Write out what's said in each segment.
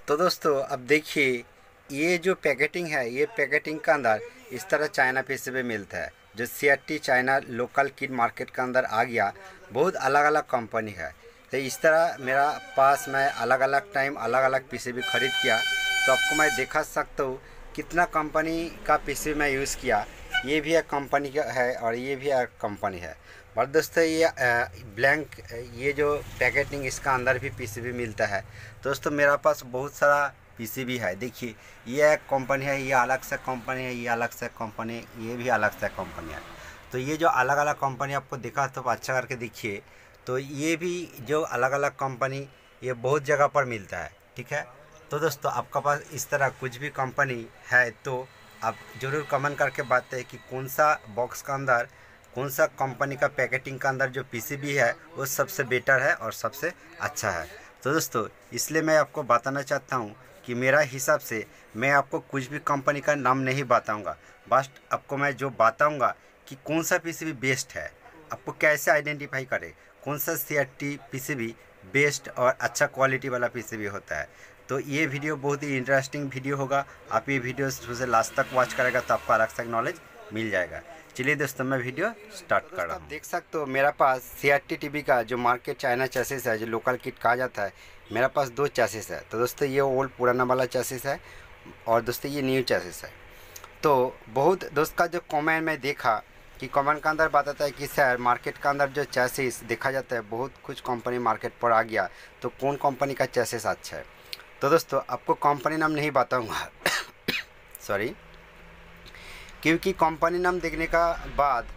तो दोस्तों अब देखिए, ये जो पैकेटिंग है, ये पैकेटिंग का अंदर इस तरह चाइना पीसीबी मिलता है। जो CRT China local kit market के अंदर आ गया, बहुत अलग अलग कंपनी है। तो इस तरह मेरा पास मैं अलग अलग टाइम अलग अलग पीसीबी खरीद किया, तो आपको मैं दिखा सकता हूँ कितना कंपनी का पीसीबी मैं यूज़ किया। ये भी एक कंपनी का है और ये भी एक कंपनी है। और दोस्तों ये ब्लैंक, ये जो पैकेटिंग इसका अंदर भी पीसीबी मिलता है। दोस्तों मेरा पास बहुत सारा पीसीबी है। देखिए, ये एक कंपनी है, ये अलग से कंपनी है, ये अलग से कंपनी, ये भी अलग से कंपनी है। तो ये जो अलग अलग कंपनी आपको दिखा, तो अच्छा करके देखिए। तो ये भी जो अलग अलग कंपनी, ये बहुत जगह पर मिलता है। ठीक है, तो दोस्तों आपका पास इस तरह कुछ भी कंपनी है तो आप ज़रूर कमेंट करके बताएं कि कौन सा बॉक्स का अंदर, कौन सा कंपनी का पैकेटिंग का अंदर जो पीसीबी है वो सबसे बेटर है और सबसे अच्छा है। तो दोस्तों इसलिए मैं आपको बताना चाहता हूँ कि मेरा हिसाब से मैं आपको कुछ भी कंपनी का नाम नहीं बताऊँगा, बस आपको मैं जो बताऊँगा कि कौन सा पीसीबी बेस्ट है, आपको कैसे आइडेंटिफाई करें कौन सा सीआरटी पीसीबी बेस्ट और अच्छा क्वालिटी वाला पीसीबी होता है। तो ये वीडियो बहुत ही इंटरेस्टिंग वीडियो होगा। आप ये वीडियो शुरू से लास्ट तक वॉच करेगा तो आपको अलग से नॉलेज मिल जाएगा। चलिए दोस्तों मैं वीडियो स्टार्ट कर रहा हूँ। देख सकते हो मेरा पास सीआरटी टीवी का जो मार्केट चाइना चैसिस है, जो लोकल किट कहा जाता है, मेरा पास दो चैसिस है। तो दोस्तों ये ओल्ड पुराना वाला चैसिस है और दोस्तों ये न्यू चैसिस है। तो बहुत दोस्त का जो कमेंट में देखा कि कमेंट का अंदर बताता है कि सर मार्केट का अंदर जो चैसिस देखा जाता है, बहुत कुछ कंपनी मार्केट पर आ गया, तो कौन कंपनी का चैसिस अच्छा है। तो दोस्तों आपको कंपनी नाम नहीं बताऊंगा सॉरी, क्योंकि कंपनी नाम देखने का बाद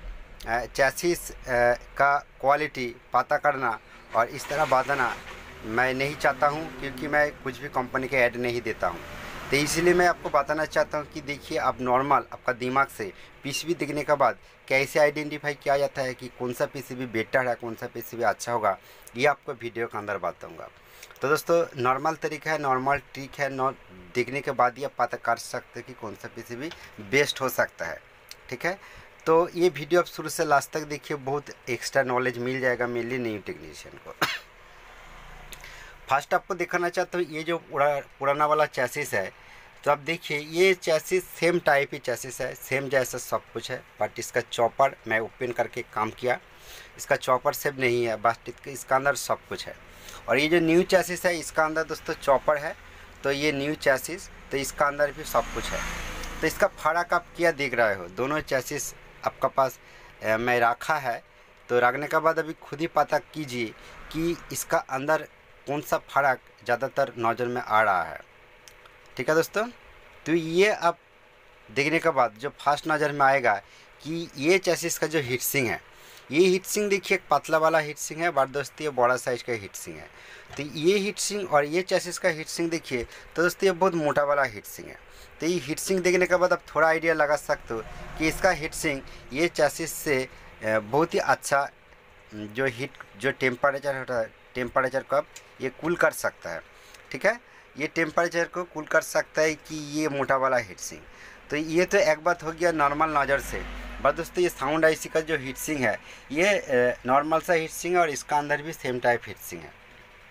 चैसिस का क्वालिटी पता करना और इस तरह बताना मैं नहीं चाहता हूं, क्योंकि मैं कुछ भी कंपनी के ऐड नहीं देता हूं। तो इसलिए मैं आपको बताना चाहता हूं कि देखिए, आप नॉर्मल आपका दिमाग से पीसीबी देखने के बाद कैसे आइडेंटिफाई किया जाता है कि कौन सा पीसीबी बेटर है, कौन सा पीसीबी अच्छा होगा, ये आपको वीडियो के अंदर बताऊँगा। तो दोस्तों नॉर्मल तरीका है, नॉर्मल ट्रिक है, देखने के बाद ही आप पता कर सकते हैं कि कौन सा पीसीबी बेस्ट हो सकता है। ठीक है, तो ये वीडियो आप शुरू से लास्ट तक देखिए, बहुत एक्स्ट्रा नॉलेज मिल जाएगा मेनली न्यू टेक्नीशियन को। फर्स्ट आपको दिखाना चाहता हूँ ये जो पुराना वाला चैसिस है। तो आप देखिए, ये चैसिस सेम टाइप ही चैसिस है, सेम जैसा सब कुछ है, बट इसका चॉपर मैं ओपन करके काम किया, इसका चॉपर सेम नहीं है, बस इसका अंदर सब कुछ है। और ये जो न्यू चैसिस है, इसका अंदर दोस्तों चॉपर है। तो ये न्यू चैसिस, तो इसका अंदर भी सब कुछ है। तो इसका फ़र्क आप क्या देख रहे हो, दोनों चैसिस आपका पास मैं रखा है। तो रखने के बाद अभी खुद ही पता कीजिए कि इसका अंदर कौन सा फ़र्क ज़्यादातर नज़र में आ रहा है। ठीक है दोस्तों, तो ये आप देखने के बाद जो फर्स्ट नज़र में आएगा कि ये चैसिस का जो हीट सिंक है, ये हीट सिंक देखिए एक पतला वाला हीट सिंक है, बट दोस्तों ये बड़ा साइज का हीट सिंक है। तो ये हीट सिंक और ये चैसिस का हीट सिंक देखिए, तो दोस्तों ये बहुत मोटा वाला हीट सिंक है। तो ये हीट सिंक देखने के बाद आप थोड़ा आइडिया लगा सकते हो कि इसका हीट सिंक ये चैसिस से बहुत ही अच्छा जो हीट, जो टेम्परेचर होता है, टेम्परेचर को ये कूल कर सकता है। ठीक है, ये टेम्परेचर को कूल कर सकता है कि ये मोटा वाला हीट सिंक। तो ये तो एक बात हो गया नॉर्मल नज़र से। बट दोस्तों ये साउंड आईसी का जो हीट सिंक है, ये नॉर्मल सा हीट सिंक है और इसका अंदर भी सेम टाइप हीट सिंक है।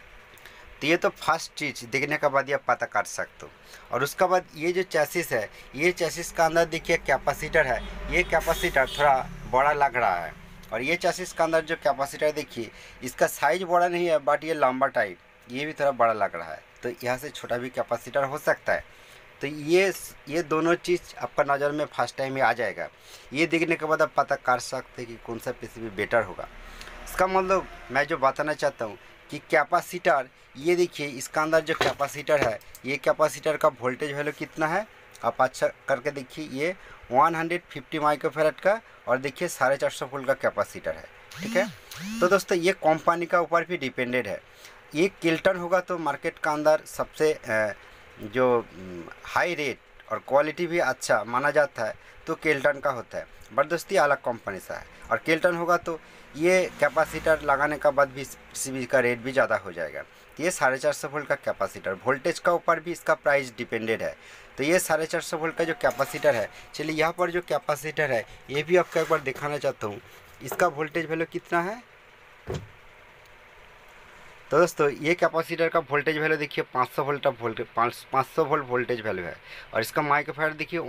तो ये तो फर्स्ट चीज़ देखने के बाद ये आप पता कर सकते हो। और उसके बाद ये जो चैसिस है, ये चैसिस का अंदर देखिए कैपेसिटर है, ये कैपेसिटर थोड़ा बड़ा लग रहा है। और ये चैसिस का अंदर जो कैपेसिटर देखिए, इसका साइज बड़ा नहीं है, बट ये लंबा टाइप, ये भी थोड़ा बड़ा लग रहा है। तो यहाँ से छोटा भी कैपेसिटर हो सकता है। तो ये दोनों चीज़ आपका नज़र में फर्स्ट टाइम में आ जाएगा। ये देखने के बाद आप पता कर सकते हैं कि कौन सा पीसीबी बेटर होगा। इसका मतलब मैं जो बताना चाहता हूँ कि कैपेसिटर, ये देखिए इसका अंदर जो कैपेसिटर है, ये कैपेसिटर का वोल्टेज वैल्यू कितना है आप अच्छा करके देखिए। ये 150 माइक्रोफैराड का और देखिए 450 वोल्ट का कैपेसिटर है। ठीक है, तो दोस्तों ये कंपनी का ऊपर भी डिपेंडेड है। ये किल्टन होगा तो मार्केट का अंदर सबसे जो हाई रेट और क्वालिटी भी अच्छा माना जाता है तो किल्टन का होता है। बट दोस्तों अलग कंपनी से है, और किल्टन होगा तो ये कैपेसिटर लगाने का बाद भी पीसीबी का रेट भी ज़्यादा हो जाएगा। ये 450 वोल्ट का कैपेसिटर, वोल्टेज का ऊपर भी इसका प्राइस डिपेंडेड है। तो ये 450 वोल्ट का जो कैपेसिटर है, चलिए यहाँ पर जो कैपेसिटर है ये भी आपको एक बार दिखाना चाहता हूँ। इसका वोल्टेज वैल्यू कितना है, तो दोस्तों ये कैपेसिटर का वोल्टेज वैल्यू देखिए 500 वोल्ट का वोल्टेज 500 वोल्ट वोल्टेज वैल्यू है। और इसका माइक्रोफैराड देखिए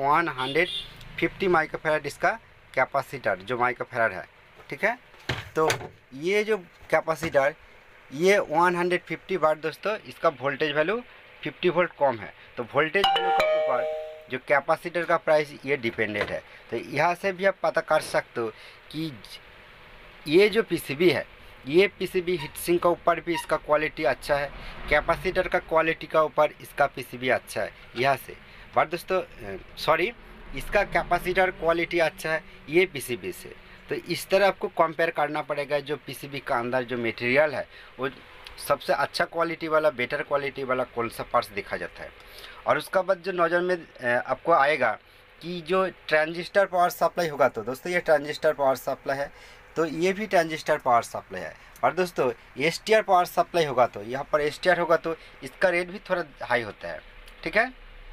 150 माइक्रोफैराड इसका कैपेसिटर जो माइक्रोफैराड है, ठीक है। तो ये जो कैपेसिटर ये 150 वाट दोस्तों, इसका वोल्टेज वैल्यू 50 वोल्ट कम है। तो वोल्टेज वैल्यू के ऊपर जो कैपेसिटर का प्राइस ये डिपेंडेंट है। तो यहाँ से भी आप पता कर सकते हो कि ये जो पीसीबी है, ये पीसीबी हीटसिंक का ऊपर भी इसका क्वालिटी अच्छा है, कैपेसिटर का क्वालिटी का ऊपर इसका पीसीबी अच्छा है यहाँ से। बट दोस्तों सॉरी, इसका कैपेसिटर क्वालिटी अच्छा है ये पीसीबी से। तो इस तरह आपको कंपेयर करना पड़ेगा। जो पीसीबी का अंदर जो मटेरियल है वो सबसे अच्छा क्वालिटी वाला, बेटर क्वालिटी वाला कौन सा पार्ट्स देखा जाता है। और उसका बाद जो नज़र में आपको आएगा कि जो ट्रांजिस्टर पावर सप्लाई होगा, तो दोस्तों ये ट्रांजिस्टर पावर सप्लाई है, तो ये भी ट्रांजिस्टर पावर सप्लाई है। और दोस्तों एसटीआर पावर सप्लाई होगा, तो यहाँ पर एसटीआर होगा तो इसका रेट भी थोड़ा हाई होता है, ठीक है।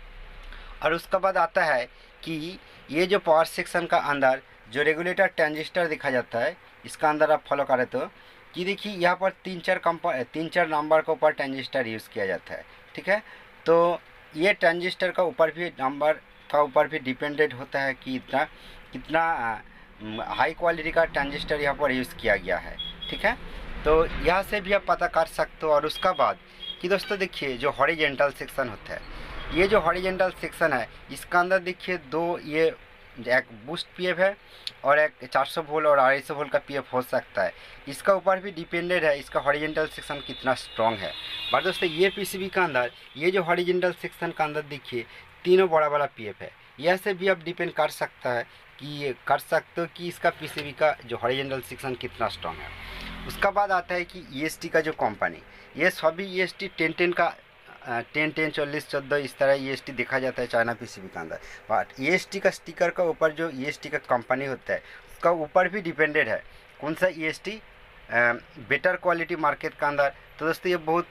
और उसका बाद आता है कि ये जो पावर सेक्शन का अंदर जो रेगुलेटर ट्रांजिस्टर देखा जाता है, इसका अंदर आप फॉलो करें तो कि देखिए यहाँ पर तीन चार नंबर के ऊपर ट्रांजिस्टर यूज़ किया जाता है, ठीक है। तो ये ट्रांजिस्टर का ऊपर भी नंबर का ऊपर भी डिपेंडेंट होता है कि कितना हाई क्वालिटी का ट्रांजिस्टर यहाँ पर यूज़ किया गया है, ठीक है। तो यहाँ से भी आप पता कर सकते हो। और उसका बाद कि दोस्तों देखिए जो हॉरिजेंटल सेक्शन होता है, ये जो हॉरिजेंटल सेक्शन है इसका अंदर देखिए दो, ये एक बूस्ट पीएफ है और एक 400 वोल्ट और 250 वोल्ट का पीएफ हो सकता है। इसका ऊपर भी डिपेंडेंट है इसका हॉरिजेंटल सेक्शन कितना स्ट्रॉन्ग है। बट दोस्तों ये पीसीबी का अंदर ये जो हॉरिजेंटल सेक्शन का अंदर देखिए तीनों बड़ा बड़ा पीएफ है। यह से भी आप डिपेंड कर सकता है कि ये कर सकते हो कि इसका पीसीबी का जो हॉरिजेंटल सेक्शन कितना स्ट्रॉन्ग है। उसका बाद आता है कि ईएसटी का जो कंपनी, ये सभी ईएसटी 10-10 का 10-10 40-14 इस तरह ईएसटी देखा जाता है चाइना पीसीबी के अंदर। बट ईएसटी का स्टिकर का ऊपर जो ईएसटी का कंपनी होता है उसका ऊपर भी डिपेंडेड है कौन सा ईएसटी बेटर क्वालिटी मार्केट का अंदर। तो दोस्तों ये बहुत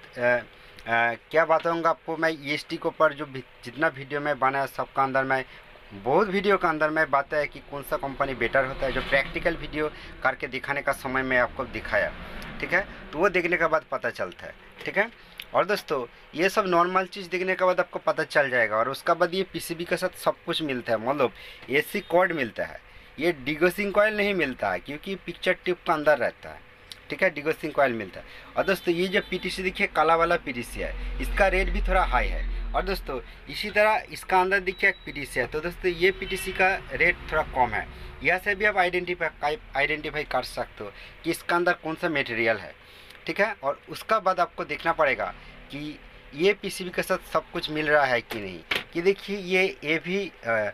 क्या बताऊँगा आपको मैं ईएसटी के ऊपर जो जितना वीडियो मैं बनाया सबका अंदर मैं बहुत वीडियो का अंदर में बात है कि कौन सा कंपनी बेटर होता है, जो प्रैक्टिकल वीडियो करके दिखाने का समय में आपको दिखाया, ठीक है। तो वो देखने के बाद पता चलता है, ठीक है। और दोस्तों ये सब नॉर्मल चीज़ देखने के बाद आपको पता चल जाएगा। और उसका बाद ये पीसीबी के साथ सब कुछ मिलता है, मतलब एसी कॉर्ड मिलता है, ये डिगोसिंग कॉइल नहीं मिलता है क्योंकि पिक्चर ट्यूब का अंदर रहता है, ठीक है। डिगोसिंग कॉइल मिलता है। और दोस्तों ये जो पीटीसी देखिए काला वाला पीटीसी है, इसका रेट भी थोड़ा हाई है। और दोस्तों इसी तरह इसका अंदर देखिए एक पीटीसी है, तो दोस्तों ये पीटीसी का रेट थोड़ा कम है। यह से भी आप आइडेंटिफाई कर सकते हो कि इसका अंदर कौन सा मटेरियल है, ठीक है। और उसका बाद आपको देखना पड़ेगा कि ये पीसीबी के साथ सब कुछ मिल रहा है कि नहीं। कि देखिए ये भी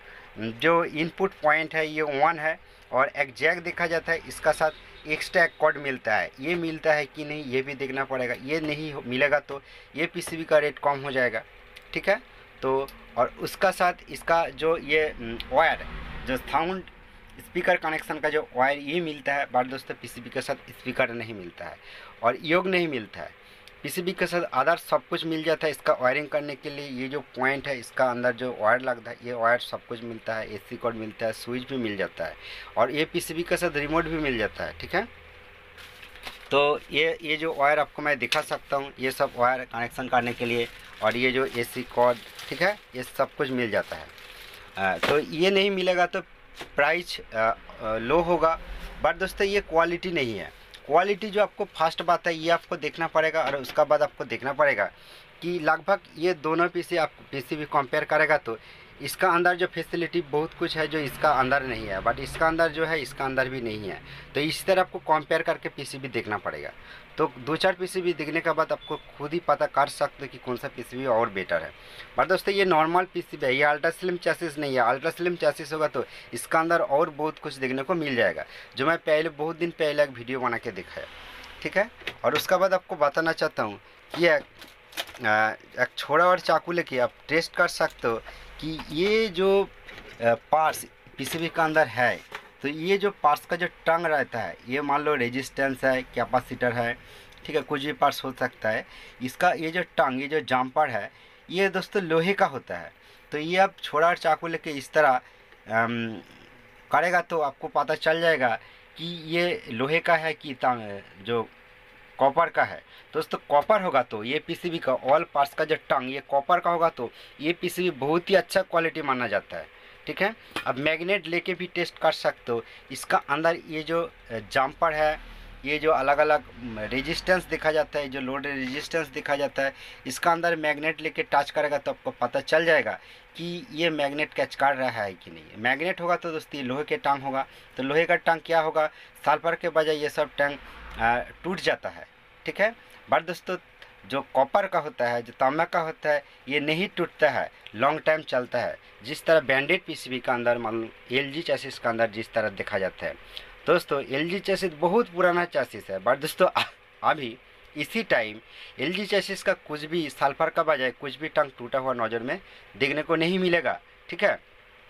जो इनपुट पॉइंट है ये 1 है और एक जैक देखा जाता है, इसका साथ एक्स्ट्रा एक कॉर्ड मिलता है, ये मिलता है कि नहीं ये भी देखना पड़ेगा। ये नहीं मिलेगा तो ये पीसीबी का रेट कम हो जाएगा, ठीक है। तो और उसका साथ इसका जो ये वायर जो साउंड स्पीकर कनेक्शन का जो वायर ये मिलता है। बट दोस्तों पीसीबी के साथ स्पीकर नहीं मिलता है और योग नहीं मिलता है। पीसीबी के साथ आधार सब कुछ मिल जाता है। इसका वायरिंग करने के लिए ये जो पॉइंट है इसका अंदर जो वायर लगता है ये वायर सब कुछ मिलता है, एसी कॉर्ड मिलता है, स्विच भी मिल जाता है और ये पीसीबी के साथ रिमोट भी मिल जाता है, ठीक है। तो ये जो वायर आपको मैं दिखा सकता हूँ, ये सब वायर कनेक्शन करने के लिए और ये जो एसी कॉर्ड, ठीक है, ये सब कुछ मिल जाता है। तो ये नहीं मिलेगा तो प्राइस लो होगा। बट दोस्तों ये क्वालिटी नहीं है। क्वालिटी जो आपको फर्स्ट बात है ये आपको देखना पड़ेगा। और उसका बाद आपको देखना पड़ेगा कि लगभग ये दोनों पीसीबी कंपेयर करेगा तो इसका अंदर जो फैसिलिटी बहुत कुछ है जो इसका अंदर नहीं है, बट इसका अंदर जो है इसका अंदर भी नहीं है। तो इस तरह आपको कंपेयर करके पीसीबी देखना पड़ेगा। तो 2-4 पीसीबी देखने के बाद आपको खुद ही पता कर सकते हो कि कौन सा पीसीबी और बेटर है। बट दोस्तों ये नॉर्मल पीसीबी है, ये अल्ट्रा स्लिम चैसिस नहीं है। अल्ट्रा स्लिम चैसिस होगा तो इसका अंदर और बहुत कुछ देखने को मिल जाएगा, जो मैं पहले बहुत दिन पहले एक वीडियो बना के दिखाया, ठीक है। और उसका बाद आपको बताना चाहता हूँ कि एक छोड़ा और चाकू लेके आप टेस्ट कर सकते हो कि ये जो पार्ट्स पीसीबी का अंदर है, तो ये जो पार्ट्स का जो टंग रहता है ये मान लो रेजिस्टेंस है, कैपेसिटर है, ठीक है, कुछ भी पार्ट्स हो सकता है। इसका ये जो टंग, ये जो जम्पर है ये दोस्तों लोहे का होता है। तो ये आप छोड़ा और चाकू लेके इस तरह करेगा तो आपको पता चल जाएगा कि ये लोहे का है कि जो कॉपर का है। दोस्तों कॉपर होगा तो ये पीसीबी का ऑल पार्ट्स का जो टंग ये कॉपर का होगा तो ये पीसीबी बहुत ही अच्छा क्वालिटी माना जाता है। ठीक है, अब मैग्नेट लेके भी टेस्ट कर सकते हो। इसका अंदर ये जो जम्पर है, ये जो अलग अलग रेजिस्टेंस देखा जाता है, जो लोड रेजिस्टेंस देखा जाता है, इसका अंदर मैग्नेट लेके टच करेगा तो आपको पता चल जाएगा कि ये मैग्नेट कैच कर रहा है कि नहीं। मैग्नेट होगा तो दोस्तों ये लोहे के टांग होगा, तो लोहे का टांग क्या होगा, सल्फर के बजाय ये सब टांग टूट जाता है। ठीक है, बट दोस्तों जो कॉपर का होता है, जो तांबा का होता है, ये नहीं टूटता है, लॉन्ग टाइम चलता है। जिस तरह बैंडेड पीसीबी का अंदर मान LG चैसिस का अंदर जिस तरह देखा जाता है, दोस्तों LG चैसिस बहुत पुराना चैसिस है, बट दोस्तों अभी इसी टाइम LG चैसिस का कुछ भी सल्फर का बजाय कुछ भी टंग टूटा हुआ नज़र में देखने को नहीं मिलेगा। ठीक है,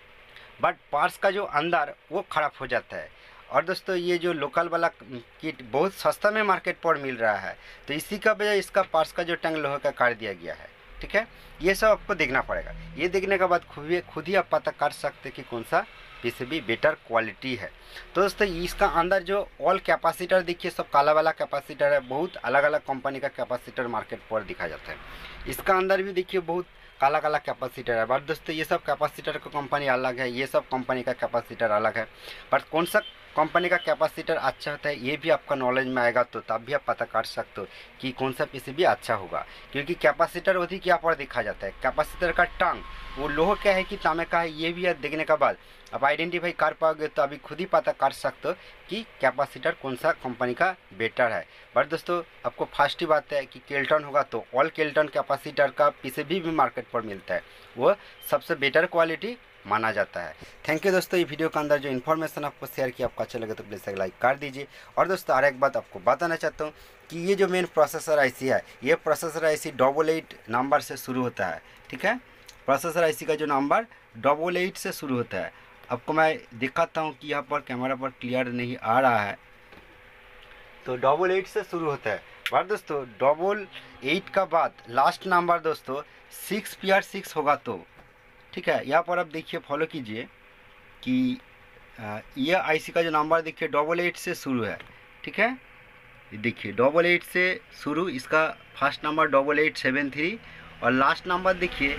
बट पार्ट्स का जो अंदर वो ख़राब हो जाता है। और दोस्तों ये जो लोकल वाला किट बहुत सस्ता में मार्केट पर मिल रहा है, तो इसी का वजह इसका पार्ट्स का जो टंग लोहे का काट दिया गया है। ठीक है, ये सब आपको देखना पड़ेगा। ये देखने के बाद खुद ही आप पता कर सकते कि कौन सा पीसीबी बेटर क्वालिटी है। तो दोस्तों इसका अंदर जो ऑल कैपेसिटर देखिए सब काला वाला कैपेसिटर है, बहुत अलग अलग कंपनी का कैपेसिटर मार्केट पर दिखा जाता है। इसका अंदर भी देखिए बहुत काला काला कैपेसिटर है, बट दोस्तों ये सब कैपेसिटर का कंपनी अलग है, ये सब कंपनी का कैपेसिटर अलग है। बट कौन सा कंपनी का कैपेसिटर अच्छा होता है ये भी आपका नॉलेज में आएगा, तो तब भी आप पता कर सकते हो कि कौन सा पीसीबी अच्छा होगा। क्योंकि कैपेसिटर अधिक यहाँ पर देखा जाता है, कैपेसिटर का टंग वो लोहे का है कि तांबे का है, ये भी देखने के बाद आप आइडेंटिफाई कर पाओगे, तो अभी खुद ही पता कर सकते हो कि कैपेसिटर कौन सा कंपनी का बेटर है। बट दोस्तों आपको फर्स्ट ही बात है कि केल्टन होगा तो ऑल केल्टन कैपेसिटर का पीसीबी भी मार्केट पर मिलता है, वो सबसे बेटर क्वालिटी माना जाता है। थैंक यू दोस्तों, ये वीडियो के अंदर जो इन्फॉर्मेशन आपको शेयर किया आपको अच्छा लगे तो प्लीज़ एक लाइक कर दीजिए। और दोस्तों और एक बात आपको बताना चाहता हूँ कि ये जो मेन प्रोसेसर आईसी है, ये प्रोसेसर आईसी 88 नंबर से शुरू होता है। ठीक है, प्रोसेसर आईसी का जो नंबर 88 से शुरू होता है। आपको मैं दिखाता हूँ कि यहाँ पर कैमरा पर क्लियर नहीं आ रहा है, तो 88 से शुरू होता है। और दोस्तों 88 का बाद लास्ट नंबर दोस्तों 6PR6 होगा। तो ठीक है, यहाँ पर आप देखिए फॉलो कीजिए कि ये आईसी का जो नंबर देखिए 88 से शुरू है। ठीक है, देखिए 88 से शुरू, इसका फर्स्ट नंबर 8873 और लास्ट नंबर देखिए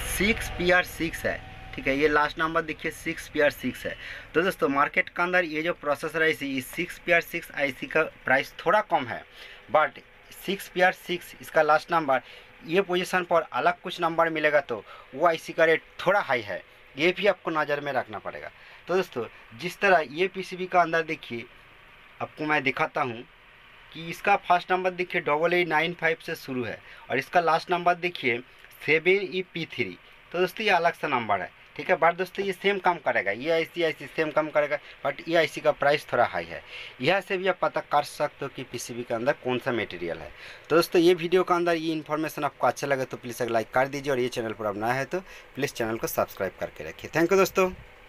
6PR6 है। ठीक है, ये लास्ट नंबर देखिए 6PR6 है। तो दोस्तों मार्केट के अंदर ये जो प्रोसेसर आईसी 6PR6 आईसी का प्राइस थोड़ा कम है, बट 6PR6 इसका लास्ट नंबर ये पोजीशन पर अलग कुछ नंबर मिलेगा तो वो आईसी का रेट थोड़ा हाई है, ये भी आपको नज़र में रखना पड़ेगा। तो दोस्तों जिस तरह ये पीसीबी का अंदर देखिए आपको मैं दिखाता हूँ कि इसका फर्स्ट नंबर देखिए 8895 से शुरू है और इसका लास्ट नंबर देखिए 7EP3। तो दोस्तों ये अलग सा नंबर है। ठीक है, बट दोस्तों ये सेम काम करेगा, ये आईसी सेम काम करेगा, बट ये आईसी का प्राइस थोड़ा हाई है। यह से भी आप पता कर सकते हो कि पीसीबी के अंदर कौन सा मटेरियल है। तो दोस्तों ये वीडियो के अंदर ये इन्फॉर्मेशन आपको अच्छा लगे तो प्लीज़ एक लाइक कर दीजिए और ये चैनल पर अब नया है तो प्लीज़ चैनल को सब्सक्राइब करके रखिए। थैंक यू दोस्तों।